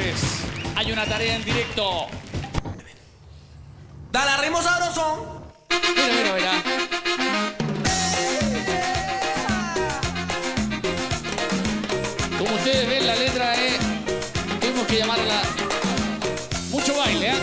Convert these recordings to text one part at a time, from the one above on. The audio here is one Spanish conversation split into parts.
señores, hay una tarea en directo. Dale ritmo sabrosón. Mira, mira, mira. Como ustedes ven, la letra es... Tuvimos que llamarla... Mucho baile, ¿eh?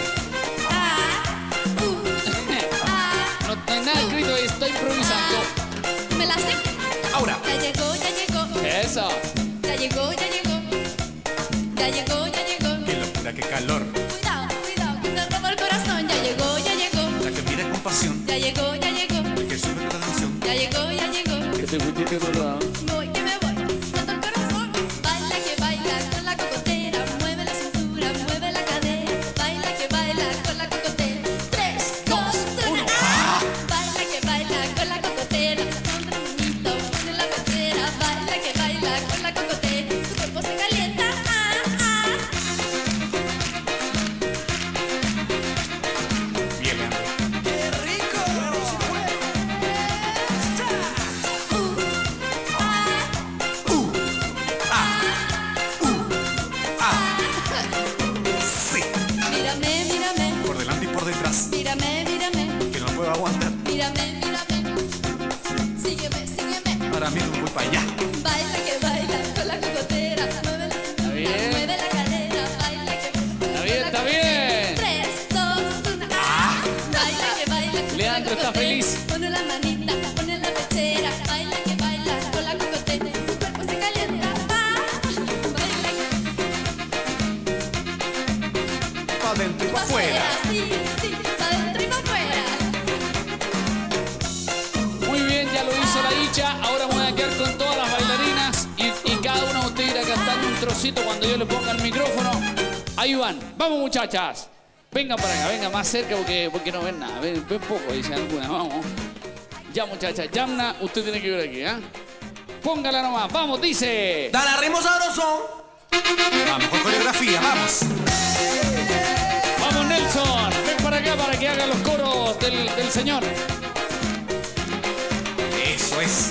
No hay nada escrito, estoy improvisando. Me la sé. Ahora. Ya llegó, ya llegó. Eso. Ya llegó, ya llegó. Ya llegó, ya llegó. Qué locura, qué calor. Cuidado, cuidado, que te roba el corazón. Ya llegó, ya llegó. La que mira con pasión. Ya llegó, ya llegó. El que sube con la canción. Ya llegó, ya llegó. Que te fuiste por lado. Voy, que me voy. Roto el corazón. Baila que baila con la cocotera. Mueve la cintura, mueve la cadera. Baila que baila con la cocotera. 3, 2, 1. Baila que baila con la cocotera. Con bonito, pone la pechera. Baila que baila con la cocotera. Tu cuerpo se calienta. Bien, Leandro. ¡Qué rico! Sí. Mírame, mírame. Por delante y por detrás. Mírame, mírame. Que no puedo aguantar. Mírame, mírame. Sígueme, sígueme. Ahora mismo voy para allá. Baila que baila con la cocotera. Mueve la cintura, bien. mueve la cadera. Baila que Está bien, está bien. 3, 2, 1. Baila que baila con Leandro la está cocotera. feliz. Pone la manita, pone la pechera. Baila que baila con la cocotera. Tu cuerpo se calienta. Baila Pa' dentro y pa' pa' afuera. Sí, sí, pa' dentro y pa' afuera. Muy bien, ya lo hizo la Icha. Ahora me voy a quedar con todas las bailarinas y cada una de ustedes irá cantando un trocito cuando yo le ponga el micrófono. Ahí van. Vamos, muchachas. Vengan para acá, vengan más cerca porque no ven nada. Ven poco, dicen algunas. Vamos. Ya, muchachas. Yamna, usted tiene que ver aquí, ¿eh? Póngala nomás. Vamos, dice. Dale ritmo sabrosón. Vamos con coreografía, vamos. Vamos, Nelson. Ven para acá para que haga los coros del señor. Eso es.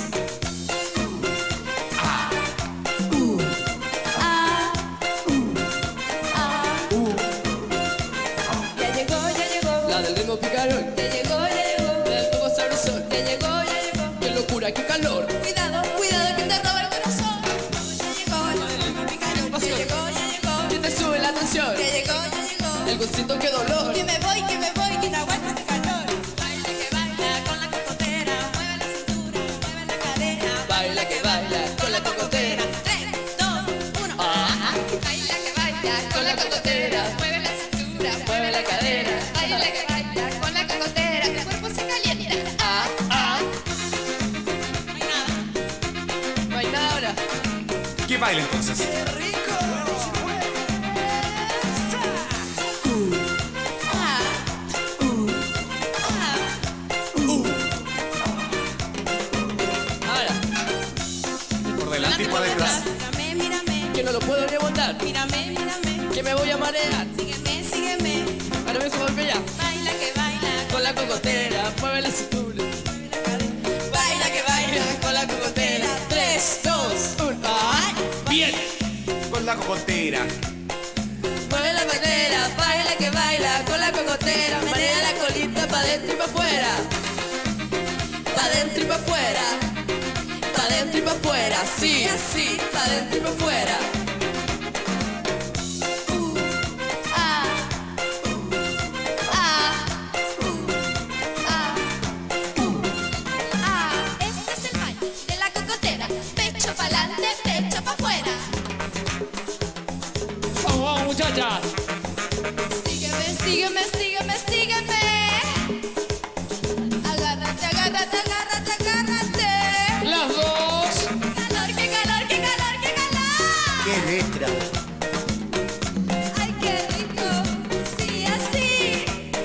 Ya llegó, ya llegó. La del ritmo picarón, Ya llegó, ya llegó. la del tubo sabrosón. Ya llegó, ya llegó. Qué locura, qué calor. Cuidado, cuidado que te roba el corazón. Ya llegó, ya llegó, ya llegó. Que te sube la tensión. Ya llegó, ya llegó. El gustito, qué dolor. Que me voy, que no aguanto este calor. Baila que baila con la cocotera. Mueve la cintura, mueve la cadera. Baila que baila con la cocotera. 3, 2, 1. Baila que baila con la cocotera. Mueve la cintura, mueve la cadera. Baila que baila con la cocotera. Tu cuerpo se calienta. No hay nada. No hay nada ahora. ¿Qué baila entonces? Ahora, Por delante y por detrás. Mírame, mírame. que no lo puedo rebotar. Mírame, mírame. Que me voy a marear. Sígueme, sígueme. Ahora mismo volví ya. Baila que baila Con la cocotera, mueve la cintura. Baila que baila Con la cocotera. 3, 2, 1. Bien. Con la cocotera. Mueve la cadera, baila que baila con la cocotera. Marea la colita pa' dentro y pa' afuera. Pa' dentro y pa' afuera. Pa' dentro y pa' afuera. Sí, así, pa' dentro y pa' afuera. Este es el baile de la cocotera. Pecho pa'lante, pecho pa' afuera. Vamos, vamos, muchachas. Sígueme, sígueme, sígueme, sígueme. Agárrate, agárrate, agárrate, agárrate. Las dos. Calor, qué calor, qué calor, qué calor. ¡Qué letra! Ay, qué rico. Sí, así.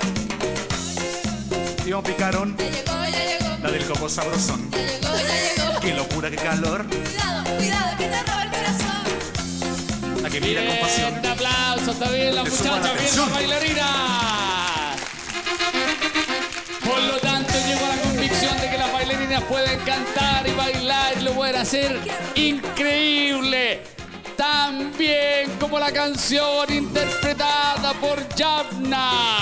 Tío Picarón. Ya llegó, ya llegó. La del coco sabrosón. Ya llegó, ya llegó. ¡Qué locura, qué calor! Cuidado, cuidado, que te roba el corazón. La que mira con pasión. Un aplauso, está bien la Le subo la muchacha, bien tensión. la bailarina. Por lo tanto, llego a la convicción de que las bailarinas pueden cantar y bailar y lo pueden hacer increíble. Tan tan bien como la canción interpretada por Yabna.